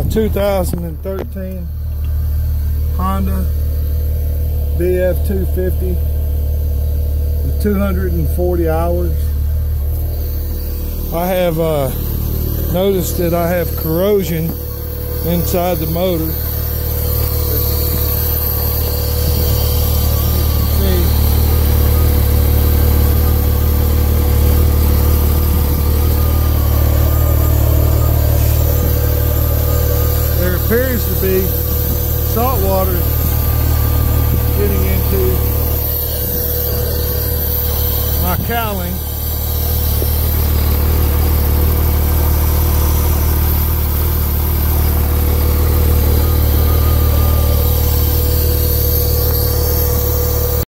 my 2013 Honda BF250 with 240 hours. I have noticed that I have corrosion inside the motor. There appears to be salt water getting into my cowling.